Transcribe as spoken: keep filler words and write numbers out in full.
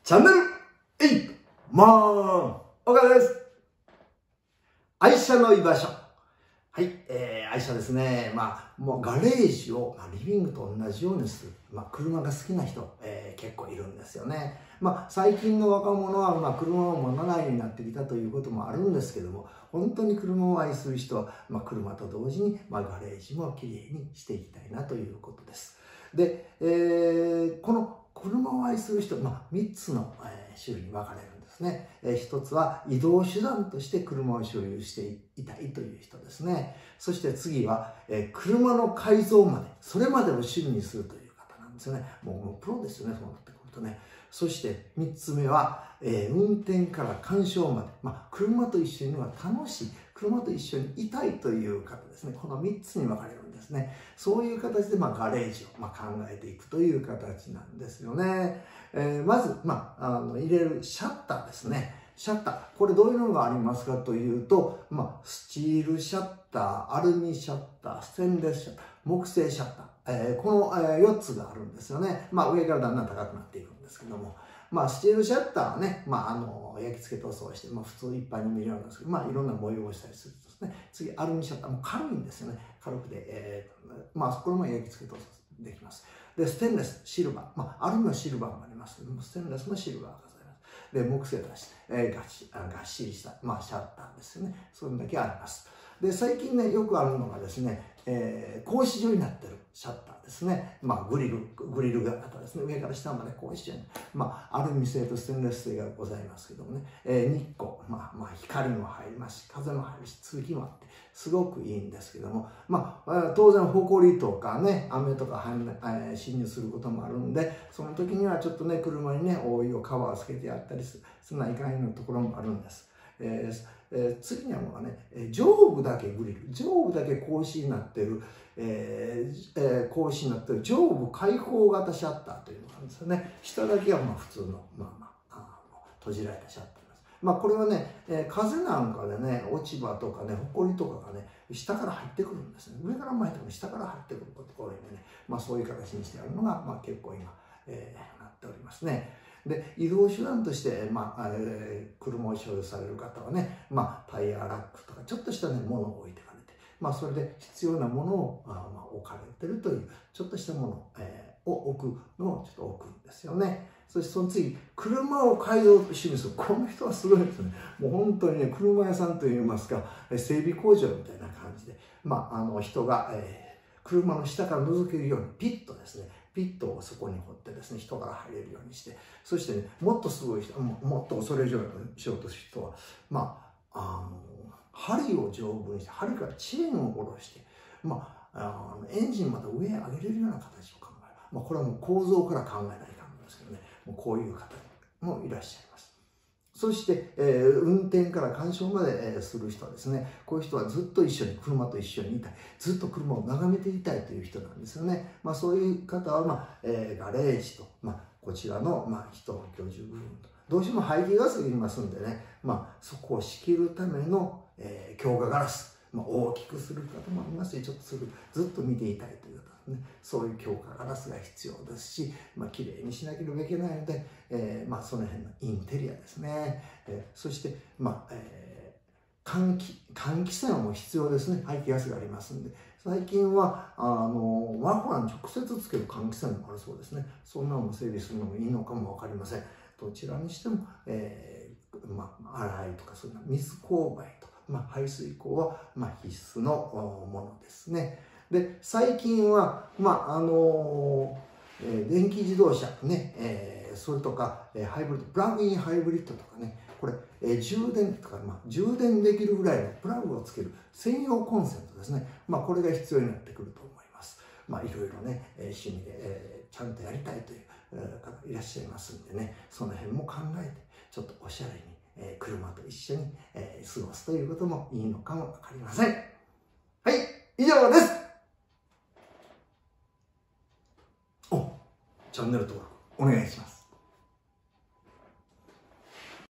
チャンネルエイトマン岡田です。愛車の居場所。はい、えー、愛車ですね。まあ、もうガレージを、まあ、リビングと同じようにする。まあ、車が好きな人、えー、結構いるんですよね。まあ、最近の若者は、まあ、車を持たないようになってきたということもあるんですけども、本当に車を愛する人は、まあ、車と同時に、まあ、ガレージもきれいにしていきたいなということです。で、えー、この車を愛する人、まあ、みっつの、えー、種類に分かれるんですね。えー、ひとつは移動手段として車を所有していたいという人ですね。そして次は、えー、車の改造まで、それまでを趣味にするという方なんですよね。もう、もうプロですよね、そうなってくるとね。そしてみっつめは、えー、運転から鑑賞まで、まあ、車と一緒には楽しい、車と一緒にいたいという方ですね。このみっつに分かれるんですね。そういう形で、まあ、ガレージを、まあ、考えていくという形なんですよね。えー、まず、まあ、あの入れるシャッターですね。シャッター。これどういうのがありますかというと、まあ、スチールシャッター、アルミシャッター、ステンレスシャッター、木製シャッター。えー、この、えー、よっつがあるんですよね。まあ、上からだんだん高くなっていくんですけども。まあ、スチールシャッターはね、まあ、あの、焼き付け塗装して、まあ、普通一般に見るようなんですけど、まあ、いろんな模様をしたりするんですね。次、アルミシャッター。もう軽いんですよね。軽くて、えー、まあ、これも焼き付け塗装できます。で、ステンレス、シルバー。まあ、アルミはシルバーもありますけども、ステンレスもシルバーがございます。で、木製だし、えー、がっしがっしりした、まあ、シャッターですよね。それだけあります。で、最近ね、よくあるのがですね、えー、格子状になってるシャッターですね。まあ、グリル、グリル型ですね。上から下まで格子状に。まあ、アルミ製とステンレス製がございますけどもね。えー、日光、まあ、まあ、光も入りますし、風も入るし、通気もあって、すごくいいんですけども、まあ、当然、埃とかね、雨とか侵入することもあるんで、その時にはちょっとね、車にね、覆いをカバーつけてやったりする、そんないかんようなところもあるんです。えーえー、次にはもうね、上部だけグリル、上部だけ格子になってる、えーえー、格子になってる上部開放型シャッターというのがあるんですよね。下だけはまあ普通の、まあまあ、あ閉じられたシャッターです。まあこれはね、えー、風なんかでね、落ち葉とかね、埃とかがね、下から入ってくるんですね。上から前とか下から入ってくることが多いんでね、まあそういう形にしてあるのが、まあ結構今、えー、なっておりますね。で、移動手段として、まあ、えー、車を所有される方はね、まあ、タイヤラックとか、ちょっとしたね、ものを置いてかれて、まあ、それで必要なものを、あまあ、置かれてるという、ちょっとしたもの、えー、を置くのをちょっと置くんですよね。そしてその次、車を改造と趣味する。この人はすごいですね。もう本当にね、車屋さんといいますか、整備工場みたいな感じで、まあ、あの、人が、えー、車の下から覗けるようにピッとですね、ピットをそこに掘ってですね、人から入れるようにして、そしてね、もっとすごい人、もっとそれ以上にしようとする人は、まあ、あの、針を丈夫にして、針からチェーンを下ろして、まあ、あのエンジンまで上へ上げれるような形を考える。まあ、これはもう構造から考えないかんですけどね、もうこういう方もいらっしゃいます。そして、えー、運転から鑑賞まで、えー、する人はですね、こういう人はずっと一緒に、車と一緒にいたい。ずっと車を眺めていたいという人なんですよね。まあそういう方は、まあ、えー、ガレージと、まあこちらの、まあ人の居住部分と、どうしても排気ガスがいりますんでね、まあそこを仕切るための、えー、強化ガラス、まあ大きくする方もありますし、ちょっとする、ずっと見ていたいという方。ね、そういう強化ガラスが必要ですし、まあ綺麗にしなければいけないので、えー、まあその辺のインテリアですね。えー、そして、まあ、えー、換気、換気扇も必要ですね。排気ガスがありますんで。最近は、あの、マフラーに直接つける換気扇もあるそうですね。そんなのも整備するのもいいのかもわかりません。どちらにしても、えー、まあ、洗いとか、そんな水勾配とか、まあ、排水口は、まあ、必須のものですね。で、最近は、まあ、あのー、電気自動車ね、えー、それとか、ハイブリッド、プラグインハイブリッドとかね、これ、えー、充電とか、まあ、充電できるぐらいのプラグをつける専用コンセントですね。まあ、これが必要になってくると思います。まあ、いろいろね、えー、趣味で、えー、ちゃんとやりたいという方いらっしゃいますんでね、その辺も考えて、ちょっとおしゃれに、えー、車と一緒に、えー、過ごすということもいいのかもわかりません。はい、以上です。チャンネル登録お願いします。